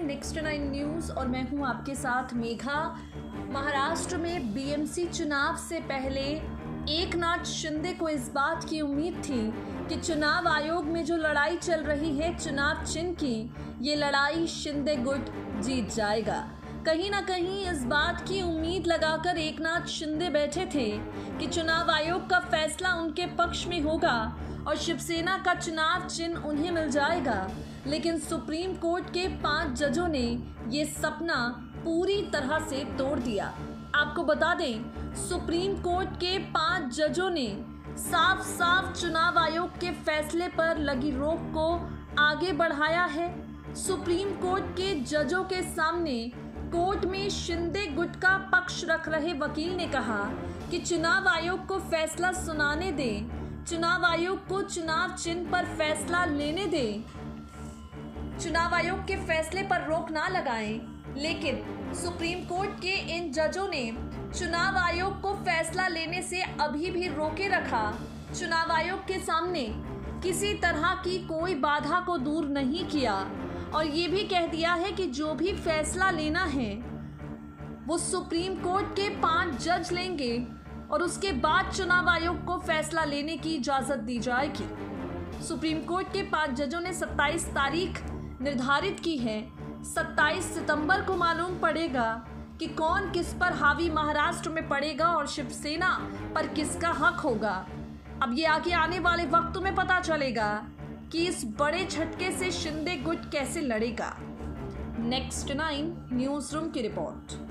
Next 9 news और मैं हूं आपके साथ मेघा। महाराष्ट्र में बीएमसी चुनाव से पहले एकनाथ शिंदे को इस बात की उम्मीद थी कि चुनाव आयोग में जो लड़ाई चल रही है चुनाव चिन्ह की, ये लड़ाई शिंदे गुट जीत जाएगा। कहीं ना कहीं इस बात की उम्मीद लगाकर एकनाथ शिंदे बैठे थे कि चुनाव आयोग का फैसला उनके पक्ष में होगा और शिवसेना का चुनाव चिन्ह उन्हें मिल जाएगा। लेकिन सुप्रीम कोर्ट के 5 जजों ने ये सपना पूरी तरह से तोड़ दिया। आपको बता दें, सुप्रीम कोर्ट के 5 जजों ने साफ साफ चुनाव आयोग के फैसले पर लगी रोक को आगे बढ़ाया है। सुप्रीम कोर्ट के जजों के सामने कोर्ट में शिंदे गुट का पक्ष रख रहे वकील ने कहा कि चुनाव आयोग को फैसला सुनाने दें, चुनाव आयोग को चुनाव चिन्ह पर फैसला लेने दें, चुनाव आयोग के फैसले पर रोक ना लगाएं। लेकिन सुप्रीम कोर्ट के इन जजों ने चुनाव आयोग को फैसला लेने से अभी भी रोके रखा। चुनाव आयोग के सामने किसी तरह की कोई बाधा को दूर नहीं किया और ये भी कह दिया है कि जो भी फैसला लेना है वो सुप्रीम कोर्ट के 5 जज लेंगे और उसके बाद चुनाव आयोग को फैसला लेने की इजाज़त दी जाएगी। सुप्रीम कोर्ट के 5 जजों ने 27 तारीख निर्धारित की है। 27 सितंबर को मालूम पड़ेगा कि कौन किस पर हावी महाराष्ट्र में पड़ेगा और शिवसेना पर किसका हक होगा। अब ये आगे आने वाले वक्तों में पता चलेगा कि इस बड़े झटके से शिंदे गुट कैसे लड़ेगा। नेक्स्ट 9 न्यूज़ रूम की रिपोर्ट।